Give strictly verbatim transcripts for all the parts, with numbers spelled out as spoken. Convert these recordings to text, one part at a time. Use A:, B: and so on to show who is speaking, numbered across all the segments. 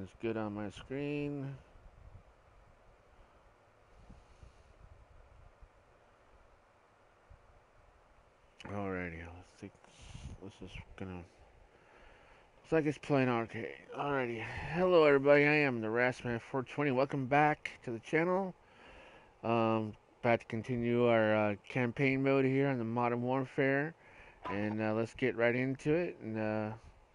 A: is good on my screen. Alrighty, let's think. This is gonna. Looks like it's playing arcade. Alrighty, hello everybody. I am the Rasman four twenty. Welcome back to the channel. Um, about to continue our uh, campaign mode here on the Modern Warfare, and uh, let's get right into it and uh,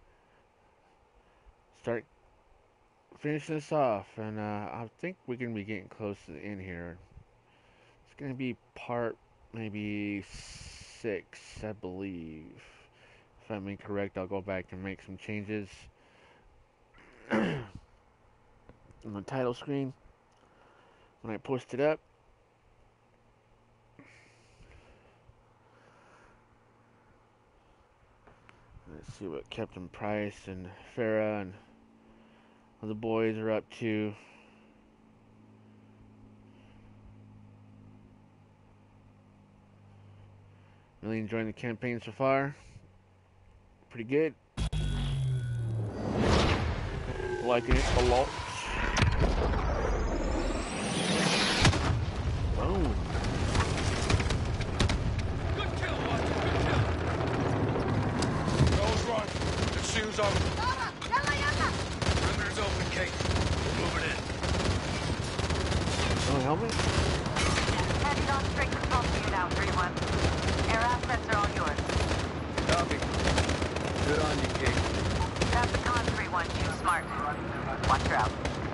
A: start finishing this off. And uh, I think we're gonna be getting close to the end here. It's gonna be part maybe six, I believe. If I'm incorrect, I'll go back and make some changes on the title screen when I post it up. Let's see what Captain Price and Farah and all the boys are up to. Really enjoying the campaign so far. Pretty good. Liking it a lot. Boom.
B: Good kill, Watch. Good kill. Goes run. The shoes on. Perimeter's open, Kate. We're moving in.
A: No helmet?
C: Headed on straight control to you now, three one. Air assets are all yours.
B: Copy. Good on you, Kate.
C: That's the con, three one. Too smart. Watch her out.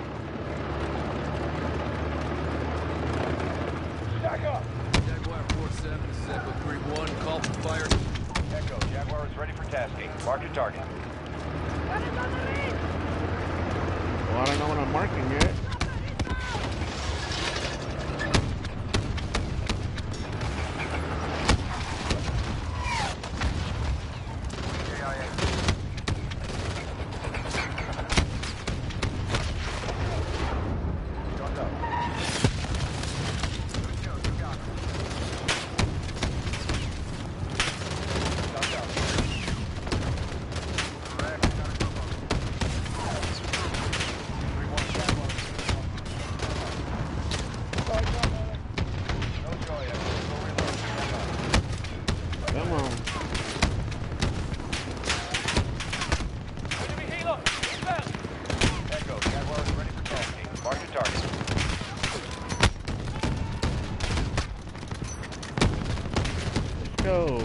B: Stack up. Jaguar four seven, this is Echo three one. Call for fire.
D: Echo, Jaguar is ready for tasking. Mark your target.
A: Well, I don't know what I'm marking yet. Come on.
D: Echo, Jaguar is ready for tasking. Mark your target.
A: Let's go.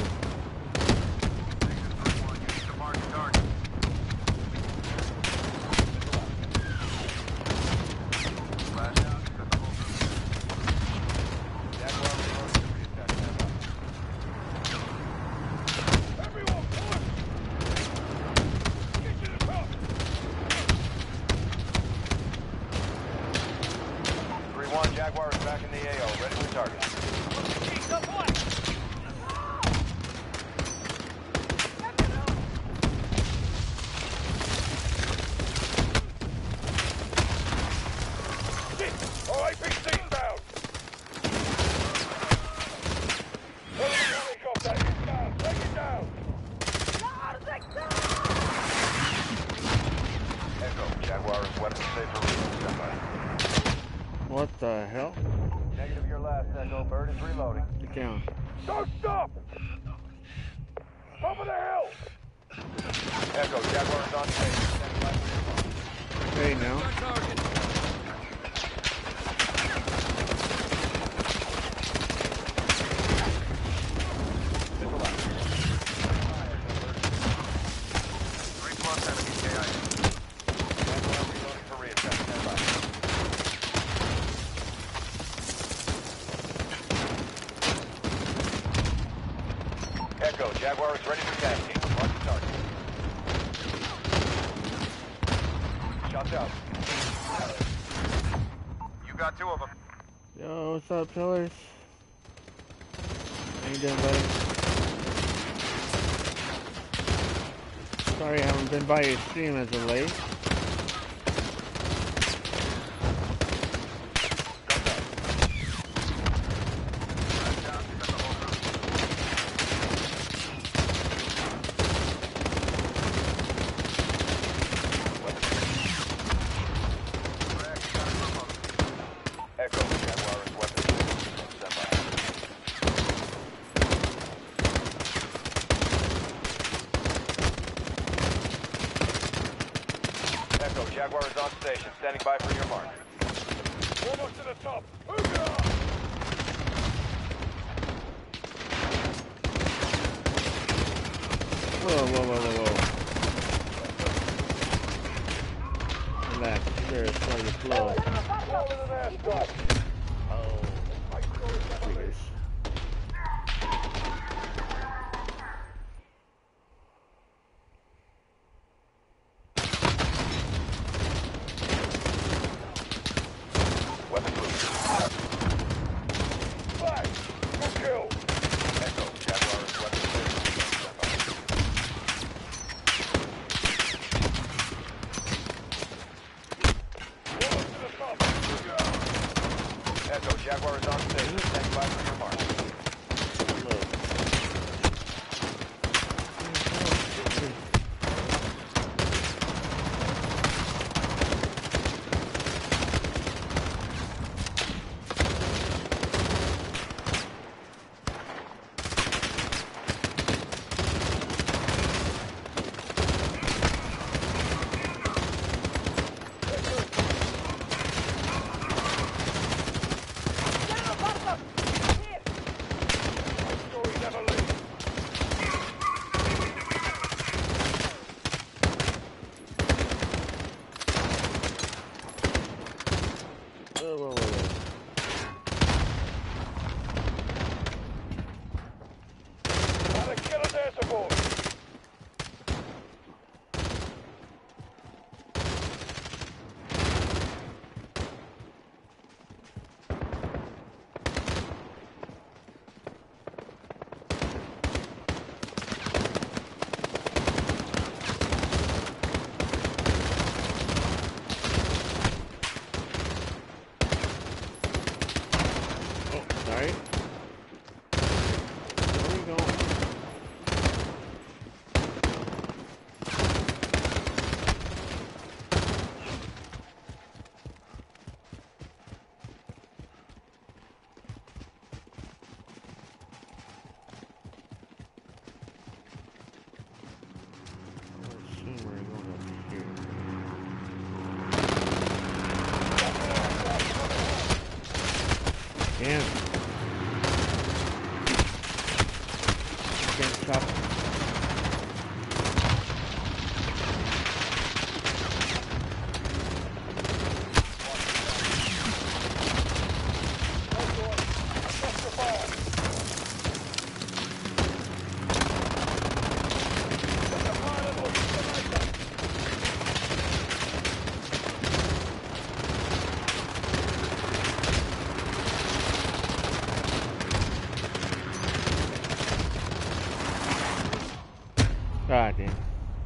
D: Jaguar is back in the A O, ready for target. O A P C down! Helicopter inbound! Take it down! Echo, Jaguar is weapon safe for real. Stand by.
A: What the hell?
D: Negative your last, Echo. Bird is reloading.
A: Get down.
D: Don't stop! Over the hill! Echo, Jaguar is on station. Stand by for your
A: Hey, now.
B: Target.
D: three plus enemy K I A. Jaguar reloading for reattack. Stand by. Echo, Jaguar is ready for tasking. Mark the target. Shots out. You got two of them.
A: Yo, what's up, pillars? How you doing, buddy? Sorry I haven't been by your stream as of late.
D: Echo, Jaguar is on station. Standing by for your mark. Almost to the top.
A: Whoa, whoa, whoa, whoa, whoa. Relax, sure, slow your flow. Oh, jeez.
D: Weapon loose. Fire! Good kill! Echo, Jaguar is weapon clear. Echo, Jaguar is on station. Standing by for your mark.
A: Whoa, whoa, whoa, whoa.
D: Gotta kill a dancer boy.
A: Oh, sorry. Where are we going? I assume we're going up here. Damn. Can't stop. God damn.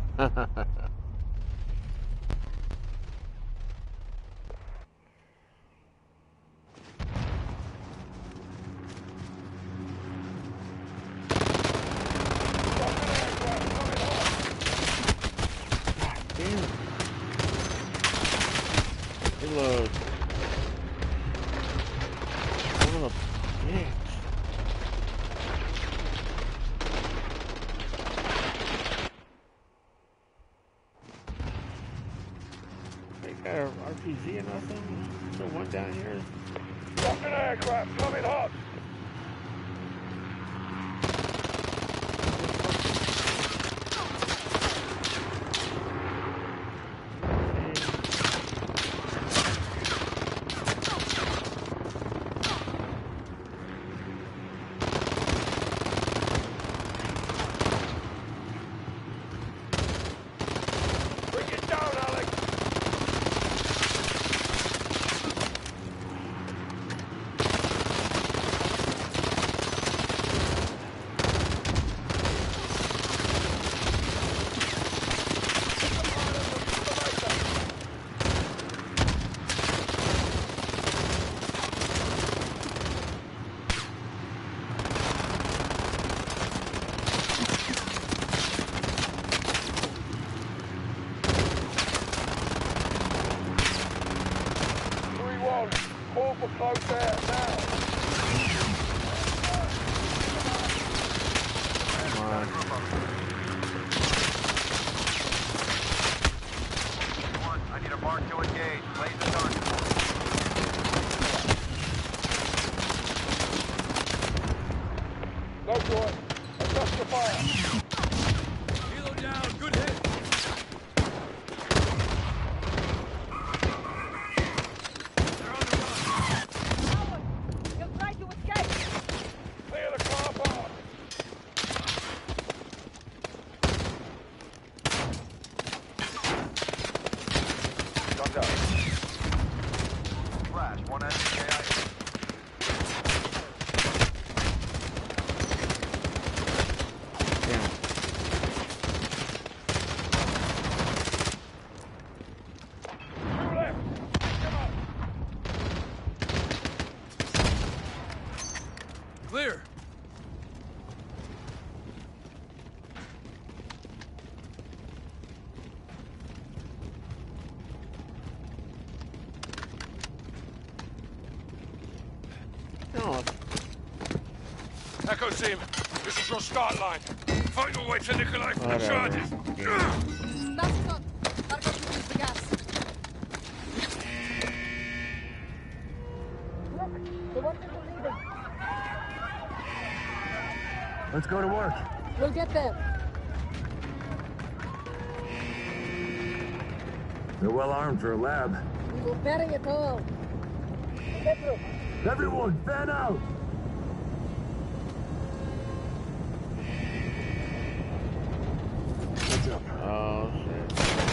A: Damn. Reload. Son of a bitch. They got an R P G or nothing? Is there one down here?
D: Fucking aircraft coming hot. Bring it down, Alex. Call for close air now.
A: Come on.
D: I need Sector marked to engage. Blaze the target.
E: Go for it. Adjust your fire.
B: Helo down. Good hit. They're on the run.
F: Howard, he'll try to escape.
E: Clear the car park.
D: Guns up. Flash. One enemy K I A.
A: Damn.
E: Two left. Come on.
B: Clear.
A: No,
E: Echo team, this is your start line. Find your way to Nikolai for the
A: whatever.
E: charges.
A: Yeah.
F: That's on. Marco should use the gas. Look, the ones in the leading.
G: Let's go to work.
F: We'll get them.
G: They're well armed for a lab.
F: We will bury it all. Pedro,
G: Everyone, fan out! What's up?
A: Oh shit.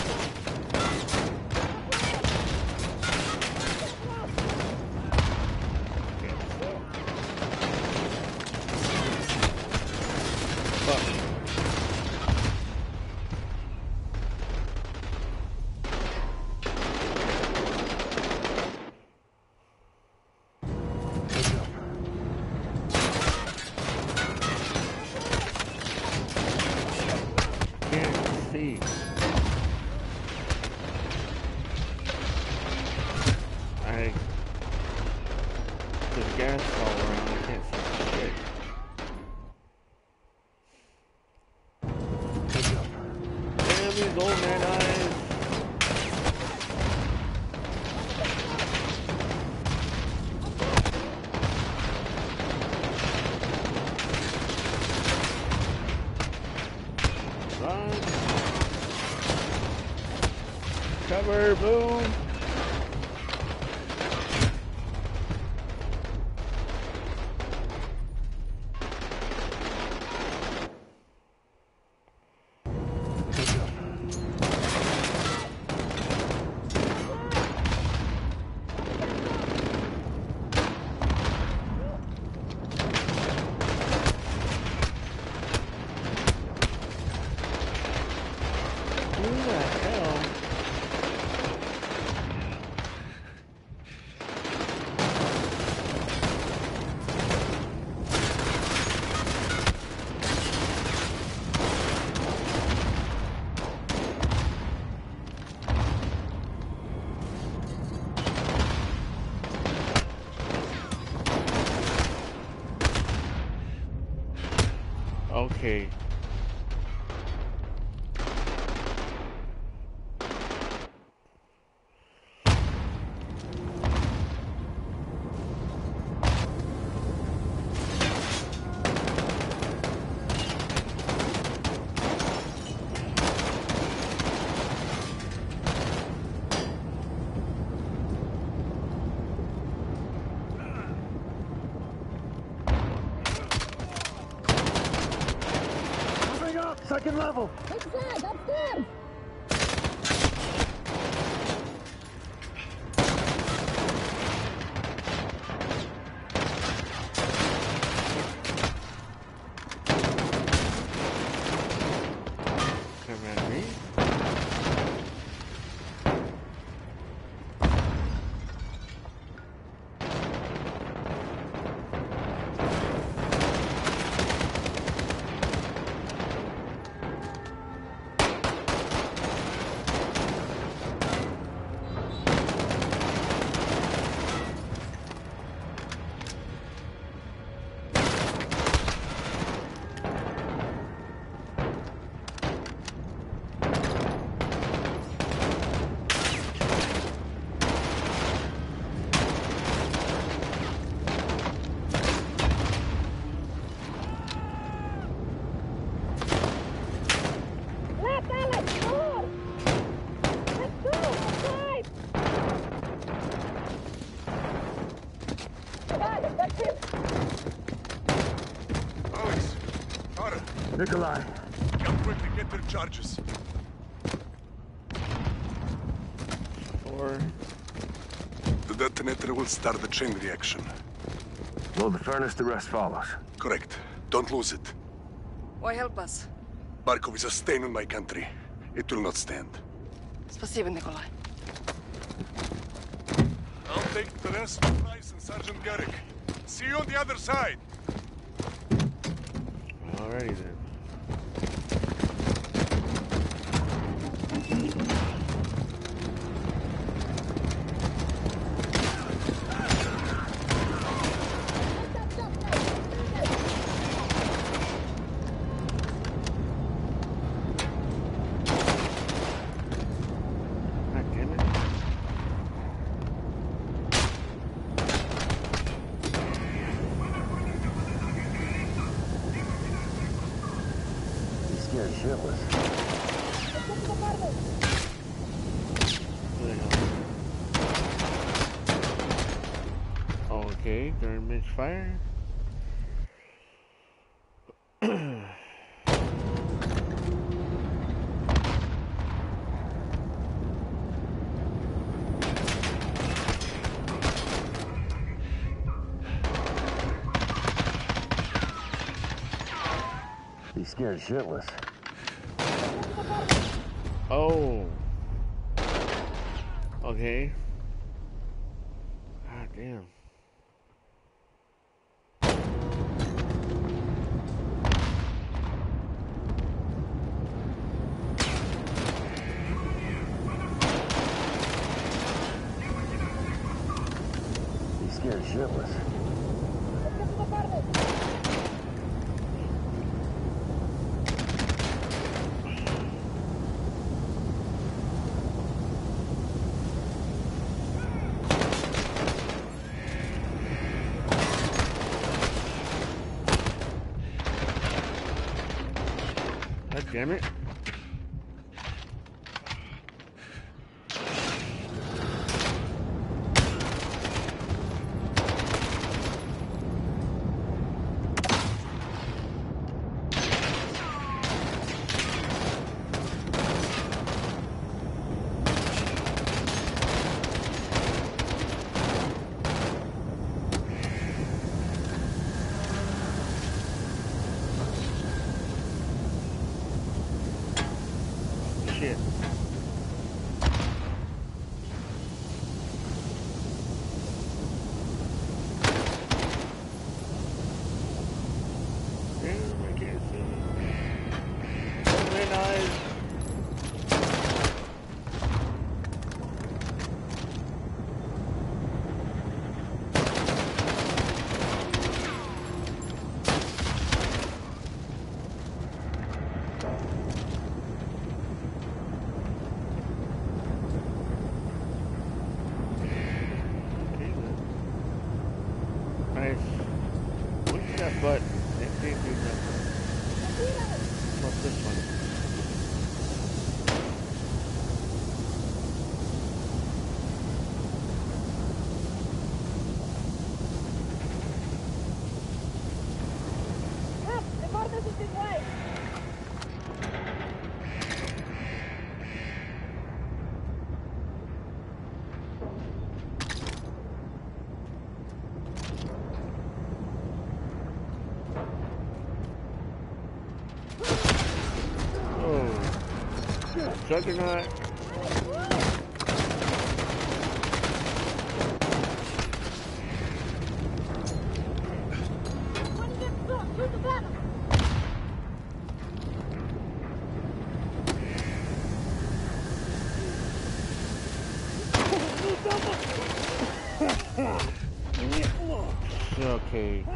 A: Fuck.
G: What's up?
A: Can't see. I. There's gas all around. I can't see shit.
G: What's up?
A: Damn these old man eyes. Run. Cover, boom.
G: What's up?
A: Who the hell? Okay.
G: Moving up! Second level!
F: inside, upstairs.
A: Come at me.
G: Nikolai,
E: Come quickly, get their charges.
A: Or
E: The detonator will start the chain reaction.
G: load the furnace, the rest follows.
E: Correct. Don't lose it.
H: Why help us?
E: Barkov is a stain on my country. It will not stand.
H: Спасибо, Nikolai.
E: I'll take the rest from Price and Sergeant Garrick. See you on the other side.
A: alrighty then. God damn it.
G: He's scared shitless.
A: Where the hell? Okay, during misfire.
G: He's scared shitless.
A: Oh. Okay. God damn.
G: He's scared shitless.
A: God damn it. Shit. Damn, I can't see. Open eyes. Nice. What's that button? It can't do nothing. What's this one? Oh. Juggernaut. Okay.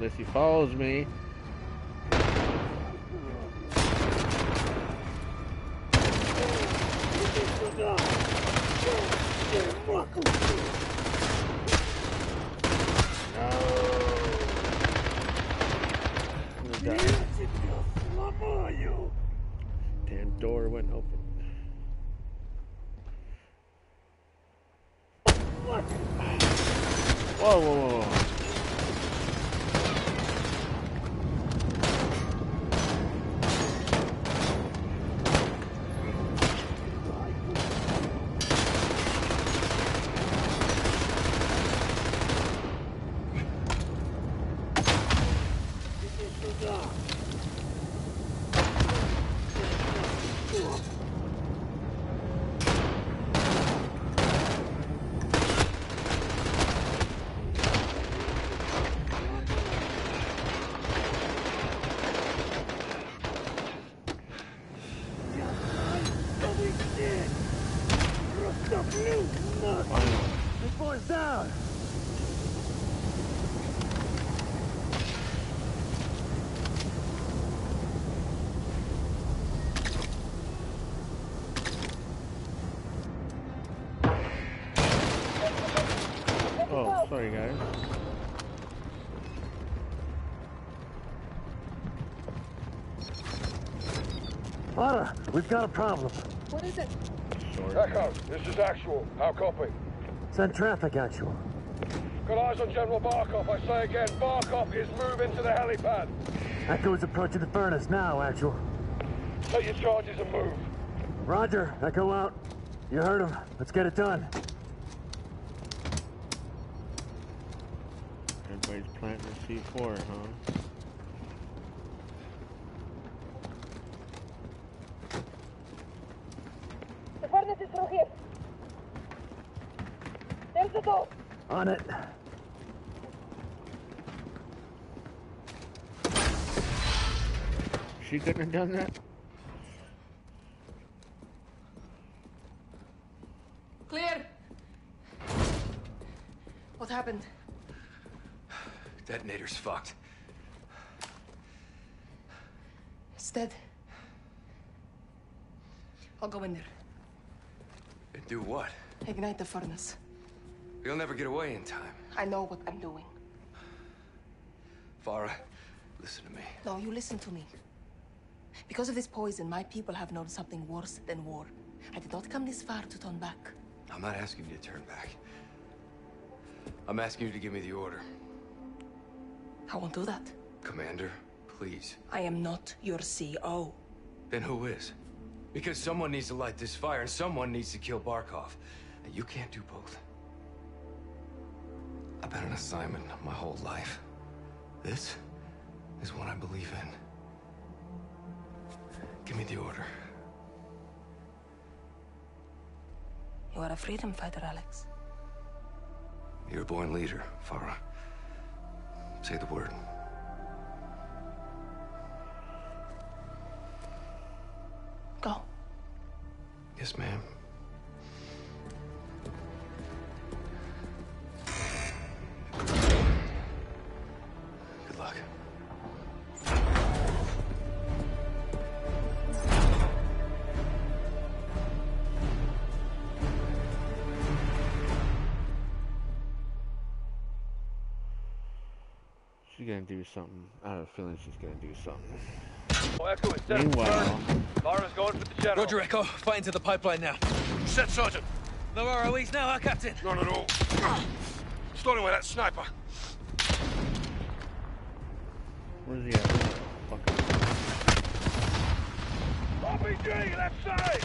A: Unless he follows me. Damn door went open. Whoa, whoa, whoa.
G: This boy's down.
A: Oh, sorry guys.
G: Farah, we've got a problem.
F: What is it?
A: Short.
I: Echo, this is Actual. How copy?
G: Send traffic, Actual.
I: Got eyes on General Barkov. I say again, Barkov is moving to the helipad.
G: Echo is approaching the furnace now, Actual.
I: Take your charges and move.
G: Roger, Echo out. You heard him. Let's get it done.
A: Everybody's planting a C four, huh?
F: The furnace is through here. There's the door.
G: On it.
A: She couldn't have done that?
H: Clear! What happened?
B: Detonator's fucked.
H: It's dead. I'll go in there.
B: And do what?
H: Ignite the furnace.
B: You'll never get away in time.
H: I know what I'm doing.
B: Farah, listen to me.
H: No, you listen to me. Because of this poison, my people have known something worse than war. I did not come this far to turn back.
B: I'm not asking you to turn back. I'm asking you to give me the order.
H: I won't do that.
B: Commander, please.
H: I am not your C O.
B: Then who is? Because someone needs to light this fire and someone needs to kill Barkov. And you can't do both. I've been an assignment my whole life. This is what I believe in. Give me the order.
H: You are a freedom fighter, Alex.
B: You're a born leader, Farah. Say the word.
H: Go.
B: Yes, ma'am. Good luck.
A: She's gonna do something. I have a feeling she's gonna do something.
I: Oh, Echo is dead.
A: Meanwhile,
I: Lara's going for the general.
B: Roger, Echo. Fighting to the pipeline now.
E: Set, Sergeant.
B: No R O Es now, huh, Captain?
E: None at all. Starting with that sniper.
A: where's he at? Fucker.
I: R P G, left side!